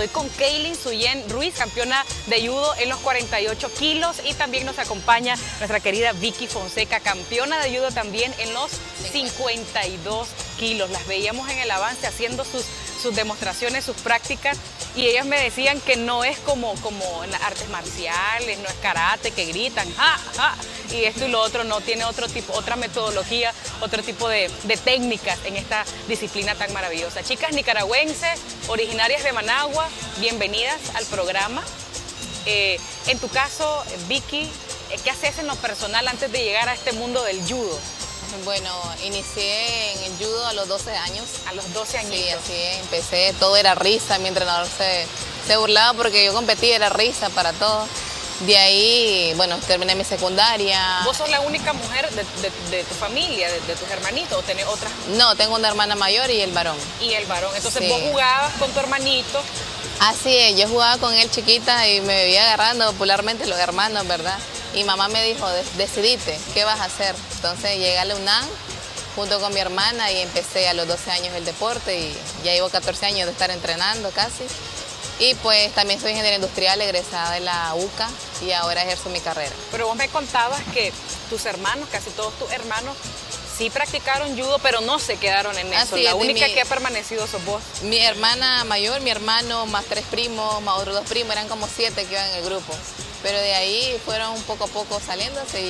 con Kaylin Suyen Ruiz, campeona de judo en los 48 kilos, y también nos acompaña nuestra querida Vicky Fonseca, campeona de judo también en los 52 kilos. Las veíamos en el avance haciendo sus demostraciones, sus prácticas, y ellas me decían que no es como en las artes marciales, no es karate, que gritan, ¡ja, ja! Y esto y lo otro, no, tiene otro tipo, otra metodología, otro tipo de técnicas en esta disciplina tan maravillosa. Chicas nicaragüenses, originarias de Managua, bienvenidas al programa. En tu caso, Vicky, ¿qué haces en lo personal antes de llegar a este mundo del judo? Bueno, inicié en el judo a los 12 años. A los 12 años. Sí, así empecé, todo era risa, mi entrenador se burlaba porque yo competía, era risa para todo. De ahí, bueno, terminé mi secundaria. ¿Vos sos la única mujer de tu familia, de tus hermanitos, o tenés otras? No, tengo una hermana mayor y el varón. Y el varón, entonces Sí. vos jugabas con tu hermanito. Así es, yo jugaba con él chiquita y me vivía agarrando popularmente los hermanos, ¿verdad? Y mamá me dijo, decidite, ¿qué vas a hacer? Entonces llegué a la UNAM junto con mi hermana y empecé a los 12 años el deporte y ya llevo 14 años de estar entrenando casi. Y pues también soy ingeniera industrial egresada de la UCA y ahora ejerzo mi carrera. Pero vos me contabas que tus hermanos, casi todos tus hermanos, sí practicaron judo, pero no se quedaron en eso. Así La es, única que ha permanecido sos vos. Mi hermana mayor, mi hermano, más 3 primos, más otros 2 primos, eran como 7 que iban en el grupo. Pero de ahí fueron poco a poco saliéndose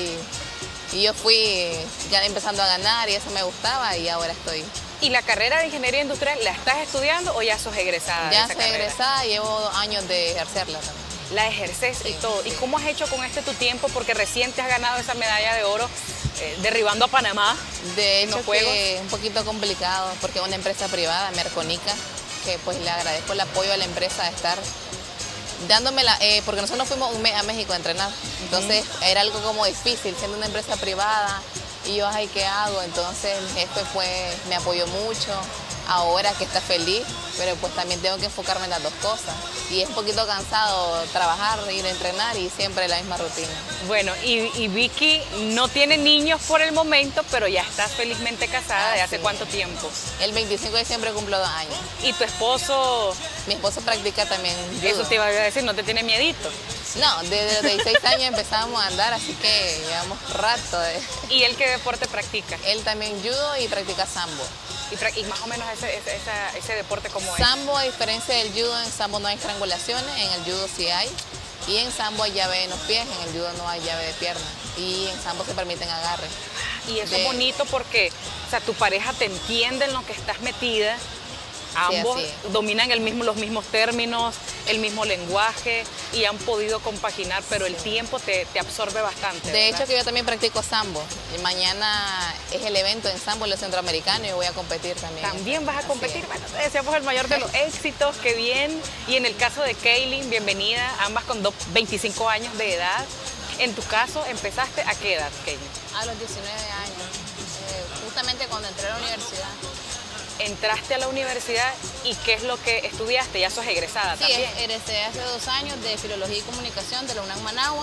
y yo fui ya empezando a ganar y eso me gustaba y ahora estoy. ¿Y la carrera de ingeniería industrial la estás estudiando o ya sos egresada? Ya de esa soy carrera? egresada y llevo 2 años de ejercerla también. La ejerces y todo. ¿Y cómo has hecho con tu tiempo? Porque recién te has ganado esa medalla de oro derribando a Panamá. De en los hecho juegos. que es un poquito complicado porque es una empresa privada, Merconica, que pues le agradezco el apoyo a la empresa de estar dándomela, porque nosotros nos fuimos un mes a México a entrenar, entonces era algo como difícil siendo una empresa privada y yo, ay, ¿qué hago? Entonces el jefe pues me apoyó mucho, ahora que está feliz, pero pues también tengo que enfocarme en las dos cosas y es un poquito cansado trabajar, ir a entrenar y siempre la misma rutina. Bueno, y Vicky no tiene niños por el momento, pero ya estás felizmente casada. ¿De hace sí. cuánto tiempo? El 25 de diciembre cumplo 2 años. ¿Y tu esposo? Mi esposo practica también Eso judo. te iba a decir, ¿no te tiene miedito? No, desde los 16 años empezamos a andar, así que llevamos rato. ¿Y él qué deporte practica? Él también judo y practica sambo. Y más o menos ese deporte, ¿cómo es? Sambo, a diferencia del judo, en sambo no hay estrangulaciones, en el judo sí hay. Y en sambo hay llave en los pies, en el judo no hay llave de pierna. Y en sambo se permiten agarres. Y eso es bonito porque, o sea, tu pareja te entiende en lo que estás metida. Ambos así es. dominan los mismos términos, el mismo lenguaje y han podido compaginar, pero el tiempo te absorbe bastante. De ¿verdad? hecho que yo también practico sambo. Y mañana es el evento en sambo en los centroamericanos y voy a competir también. También vas a Así competir. es. Bueno, te deseamos el mayor de los éxitos, qué bien. Y en el caso de Kaylin, bienvenida, ambas con 25 años de edad. En tu caso, ¿empezaste a qué edad, Kaylin? A los 19 años, justamente cuando entré a la universidad. Entraste a la universidad y ¿qué es lo que estudiaste? Ya sos egresada Sí, también. egresé hace 2 años de Filología y Comunicación de la UNAM Managua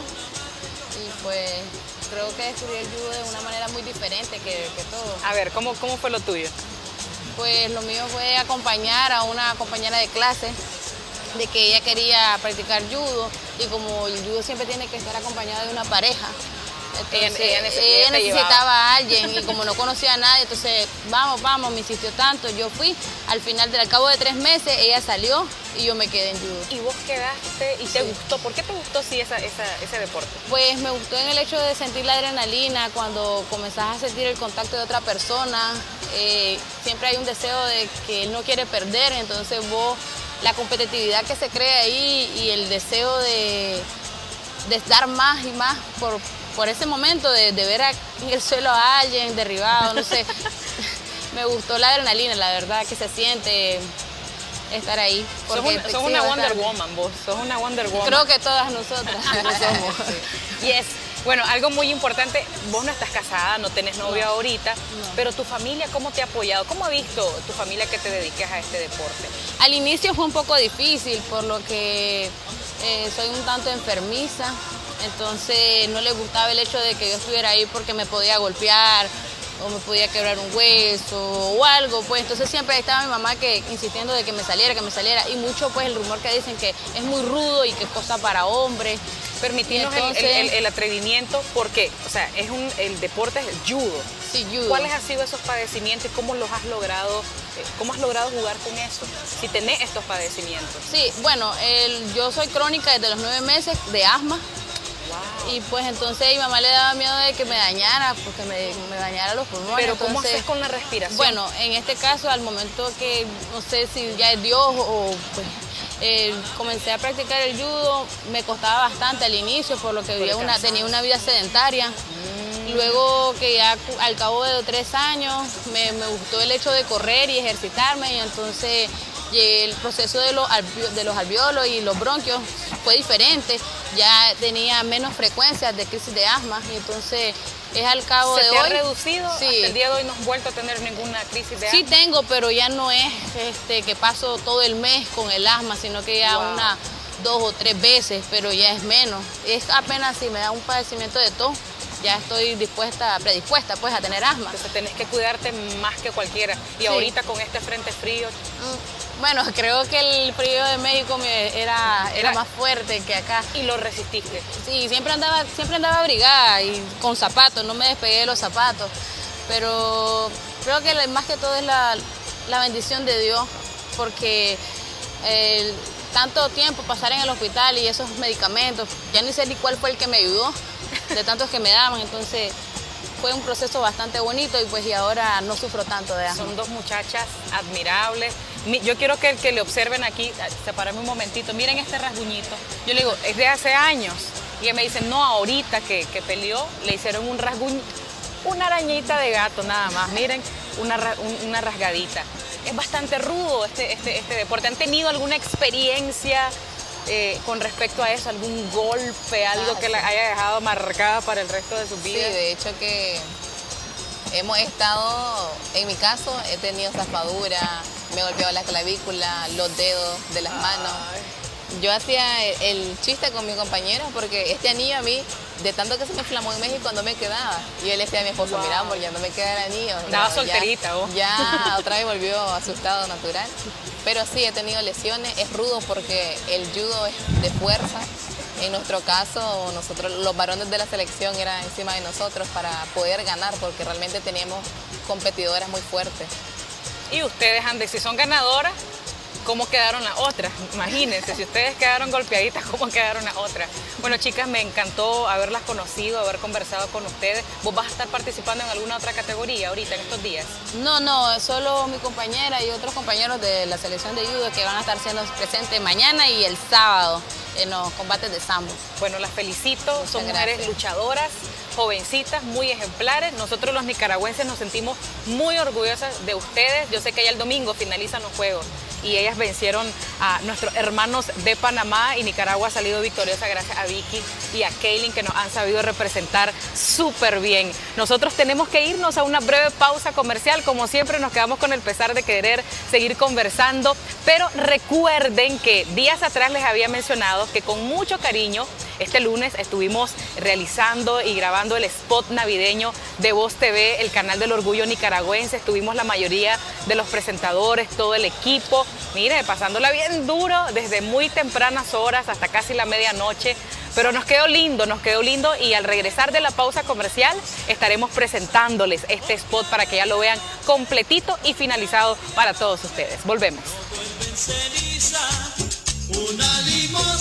y pues creo que descubrí el judo de una manera muy diferente que todo. A ver, ¿cómo fue lo tuyo? Pues lo mío fue acompañar a una compañera de clase de que ella quería practicar judo y como el judo siempre tiene que estar acompañado de una pareja. Entonces, ella necesitaba a alguien y como no conocía a nadie, entonces vamos, me insistió tanto, yo fui, al cabo de 3 meses ella salió y yo me quedé en judo. Y vos quedaste y te gustó. ¿Por qué te gustó ese deporte? Pues me gustó en el hecho de sentir la adrenalina, cuando comenzás a sentir el contacto de otra persona, siempre hay un deseo de que él no quiere perder, entonces vos, la competitividad que se crea ahí y el deseo de dar más y más por ese momento de ver en el suelo a alguien derribado, no sé. Me gustó la adrenalina, la verdad, que se siente estar ahí. Sos una Wonder Woman, vos. Sos una Wonder Woman. Creo que todas nosotras lo somos. Yes. Bueno, algo muy importante, vos no estás casada, no tenés novio ahorita, pero tu familia, ¿cómo te ha apoyado? ¿Cómo ha visto tu familia que te dediques a este deporte? Al inicio fue un poco difícil, por lo que soy un tanto enfermiza, entonces no les gustaba el hecho de que yo estuviera ahí porque me podía golpear o me podía quebrar un hueso o algo, pues entonces siempre estaba mi mamá insistiendo de que me saliera, y mucho pues el rumor que dicen que es muy rudo y que es cosa para hombres. Permitirnos el atrevimiento, porque, o sea, el deporte es el judo. Sí, judo. ¿Cuáles han sido esos padecimientos y cómo los has logrado, cómo has logrado jugar con eso, si tenés estos padecimientos? Sí, bueno, yo soy crónica desde los 9 meses de asma. Wow. Y pues entonces a mi mamá le daba miedo de que me dañara, porque me dañara los pulmones. Pero entonces, ¿cómo haces con la respiración? Bueno, en este caso, al momento que, no sé si ya es Dios o pues, comencé a practicar el judo, me costaba bastante al inicio, por lo que tenía una vida sedentaria. Luego que ya al cabo de 3 años me gustó el hecho de correr y ejercitarme, y entonces el proceso de los alvéolos y los bronquios fue diferente, ya tenía menos frecuencias de crisis de asma, y entonces es al cabo de hoy. ¿Se te ha reducido? Sí. ¿Hasta el día de hoy no has vuelto a tener ninguna crisis de asma? Sí tengo, pero ya no es que paso todo el mes con el asma, sino que ya una, 2 o 3 veces, pero ya es menos. Es apenas si me da un padecimiento de tos, ya estoy predispuesta pues a tener asma. Entonces tenés que cuidarte más que cualquiera. Y sí, ahorita con este frente frío. Bueno, creo que el frío de México era más fuerte que acá. ¿Y lo resististe? Sí, siempre andaba abrigada y con zapatos, no me despegué de los zapatos. Pero creo que más que todo es la bendición de Dios, porque tanto tiempo pasar en el hospital y esos medicamentos, ya ni sé ni cuál fue el que me ayudó, de tantos que me daban, entonces fue un proceso bastante bonito y ahora no sufro tanto de asma. Son 2 muchachas admirables. Yo quiero que le observen aquí, separarme un momentito, miren este rasguñito. Yo le digo, es de hace años. Y ella me dice, no, ahorita que peleó, le hicieron un rasguño, una arañita de gato nada más, miren, una rasgadita. Es bastante rudo este deporte. ¿Han tenido alguna experiencia con respecto a eso, algún golpe, algo que la haya dejado marcada para el resto de sus vidas? Sí, de hecho que hemos estado, en mi caso, he tenido zafaduras, me he golpeado la clavícula, los dedos de las manos. Yo hacía el chiste con mi compañero porque este anillo a mí, de tanto que se me inflamó en México, no me quedaba. Y él decía a mi esposo, mira, amor, ya no me queda el anillo. Estaba solterita vos. Ya otra vez volvió a su estado natural. Pero sí, he tenido lesiones, es rudo porque el judo es de fuerza. En nuestro caso, nosotros, los varones de la selección eran encima de nosotros para poder ganar, porque realmente teníamos competidoras muy fuertes. Y ustedes, Andy, si son ganadoras, ¿cómo quedaron las otras? Imagínense, si ustedes quedaron golpeaditas, ¿cómo quedaron las otras? Bueno, chicas, me encantó haberlas conocido, haber conversado con ustedes. ¿Vos vas a estar participando en alguna otra categoría ahorita, en estos días? No, solo mi compañera y otros compañeros de la selección de judo que van a estar siendo presentes mañana y el sábado en los combates de sambo. Bueno, las felicito, son mujeres luchadoras, jovencitas, muy ejemplares. Nosotros los nicaragüenses nos sentimos muy orgullosas de ustedes. Yo sé que ya el domingo finalizan los Juegos y ellas vencieron a nuestros hermanos de Panamá y Nicaragua ha salido victoriosa gracias a Vicky y a Kaylin, que nos han sabido representar súper bien. Nosotros tenemos que irnos a una breve pausa comercial. Como siempre, nos quedamos con el pesar de querer seguir conversando, pero recuerden que días atrás les había mencionado que con mucho cariño este lunes estuvimos realizando y grabando el spot navideño de Voz TV, el canal del orgullo nicaragüense. Estuvimos la mayoría de los presentadores, todo el equipo, mire, pasándola bien duro desde muy tempranas horas hasta casi la medianoche. Pero nos quedó lindo y al regresar de la pausa comercial estaremos presentándoles este spot para que ya lo vean completito y finalizado para todos ustedes. Volvemos. Una limosna.